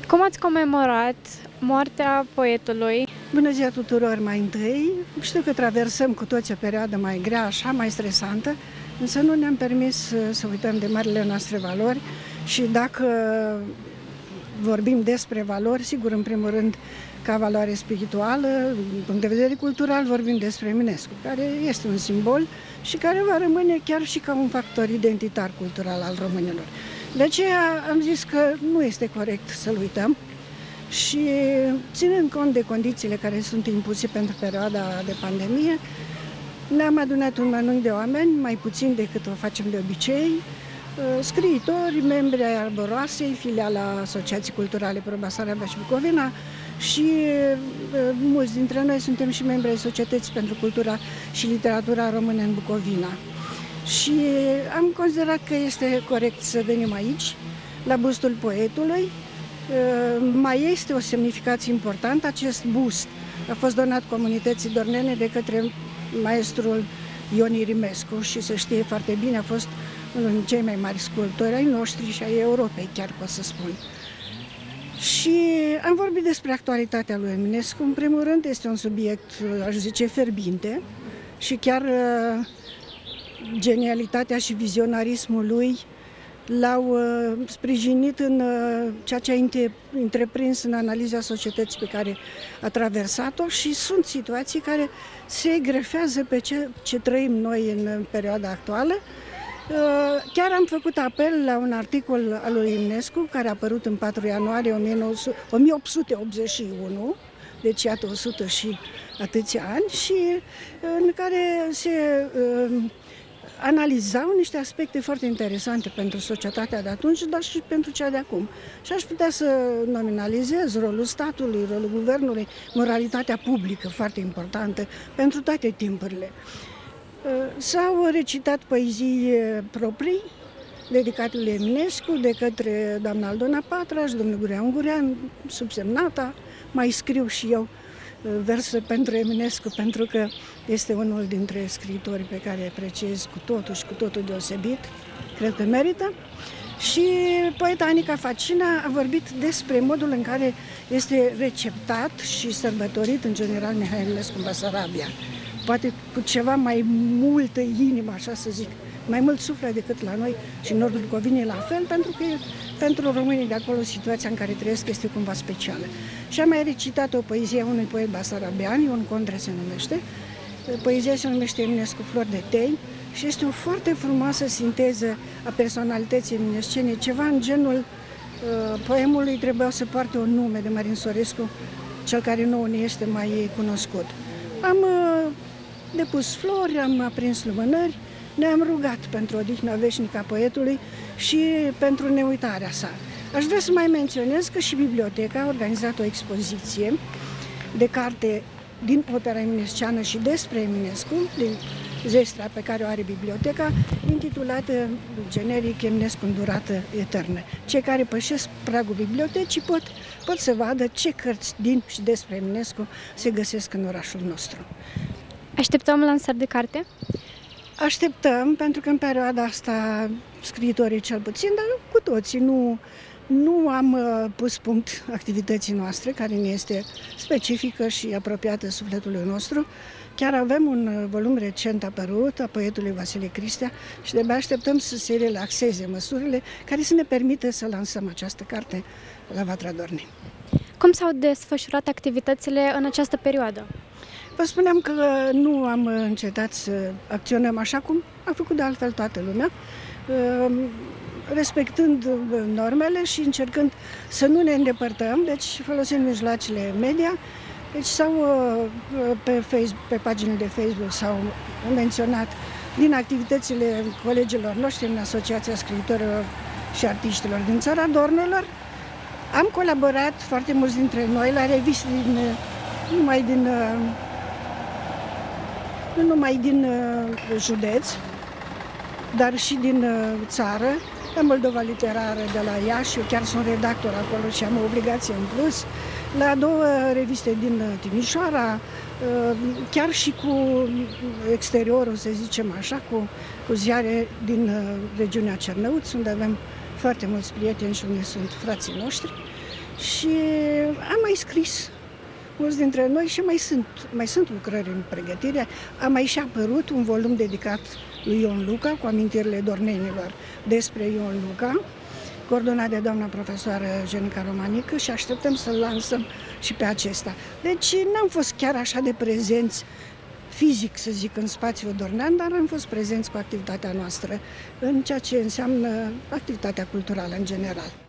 Cum ați comemorat moartea poetului? Bună ziua tuturor mai întâi! Știu că traversăm cu toți o perioadă mai grea, așa, mai stresantă, însă nu ne-am permis să uităm de marile noastre valori și dacă vorbim despre valori, sigur, în primul rând, ca valoare spirituală, din punct de vedere cultural, vorbim despre Eminescu, care este un simbol și care va rămâne chiar și ca un factor identitar cultural al românilor. De aceea am zis că nu este corect să-l uităm și, ținând cont de condițiile care sunt impuse pentru perioada de pandemie, ne-am adunat un mănânc de oameni, mai puțin decât o facem de obicei, scriitori, membri ai Arboroasei, filiala Asociației Culturale Pro Basarabia și Bucovina, și mulți dintre noi suntem și membri ai Societății pentru Cultura și Literatura Română în Bucovina. Și am considerat că este corect să venim aici, la bustul poetului. Mai este o semnificație importantă. Acest bust a fost donat comunității dornene de către maestrul Ion Irimescu și se știe foarte bine, a fost unul din cei mai mari sculptori ai noștri și ai Europei, chiar pot să spun. Și am vorbit despre actualitatea lui Eminescu. În primul rând, este un subiect, aș zice, fierbinte și chiar genialitatea și vizionarismul lui l-au sprijinit în ceea ce a întreprins în analiza societății pe care a traversat-o și sunt situații care se grefează pe ce trăim noi în perioada actuală. Chiar am făcut apel la un articol al lui Eminescu care a apărut în 4 ianuarie 1881, deci iată 100 și atâția ani, și în care se analizau niște aspecte foarte interesante pentru societatea de atunci, dar și pentru cea de acum. Și aș putea să nominalizez rolul statului, rolul guvernului, moralitatea publică, foarte importantă pentru toate timpurile. S-au recitat poezii proprii, dedicate lui Eminescu, de către doamna Aldona Patraș, domnul Gurea Ungurean, subsemnata. Mai scriu și eu versuri pentru Eminescu, pentru că este unul dintre scriitorii pe care îi apreciez cu totul și cu totul deosebit. Cred că merită. Și poeta Anica Facina a vorbit despre modul în care este receptat și sărbătorit în general Mihai Eminescu în Basarabia. Poate cu ceva mai multă inimă, așa să zic, mai mult suflet decât la noi și în nordul Bucovinei la fel, pentru că pentru românii de acolo situația în care trăiesc este cumva specială. Și am mai recitat o poezie a unui poet basarabian, Ion Condre se numește. Poezia se numește Eminescu Flori de Tei și este o foarte frumoasă sinteză a personalității eminescene, ceva în genul poemului trebuiau să poarte un nume de Marin Sorescu, cel care nouă ne este mai cunoscut. Am depus flori, am aprins lumânări, ne-am rugat pentru odihna veșnică a poetului și pentru neuitarea sa. Aș vrea să mai menționez că și biblioteca a organizat o expoziție de carte din opera eminesceană și despre Eminescu, din zestrea pe care o are biblioteca, intitulată generic Eminescu în durată eternă. Cei care pășesc pragul bibliotecii pot să vadă ce cărți din și despre Eminescu se găsesc în orașul nostru. Așteptăm lansări de carte? Așteptăm, pentru că în perioada asta, scriitorii cel puțin, dar cu toții, nu am pus punct activității noastre, care ne este specifică și apropiată sufletului nostru. Chiar avem un volum recent apărut a poetului Vasile Cristea și de-abia așteptăm să se relaxeze măsurile care să ne permită să lansăm această carte la Vatra Dornei. Cum s-au desfășurat activitățile în această perioadă? Vă spuneam că nu am încetat să acționăm așa cum a făcut de altfel toată lumea, respectând normele și încercând să nu ne îndepărtăm, deci folosind mijloacele media. Deci pe paginile de Facebook s-au menționat din activitățile colegilor noștri în Asociația Scriitorilor și Artiștilor din Țara Dornelor. Am colaborat foarte mulți dintre noi la reviste nu numai din județ, dar și din țară, la Moldova Literară de la Iași, eu chiar sunt redactor acolo și am o obligație în plus, la 2 reviste din Timișoara, chiar și cu exteriorul, să zicem așa, cu ziare din regiunea Cernăuți, unde avem foarte mulți prieteni și unde sunt frații noștri. și am mai scris mulți dintre noi și mai sunt lucrări în pregătire. A mai și apărut un volum dedicat lui Ion Luca, cu amintirile dornenilor despre Ion Luca, coordonat de doamna profesoară Jenica Romanică, și așteptăm să-l lansăm și pe acesta. Deci n-am fost chiar așa de prezenți fizic, să zic, în spațiul dornean, dar am fost prezenți cu activitatea noastră în ceea ce înseamnă activitatea culturală în general.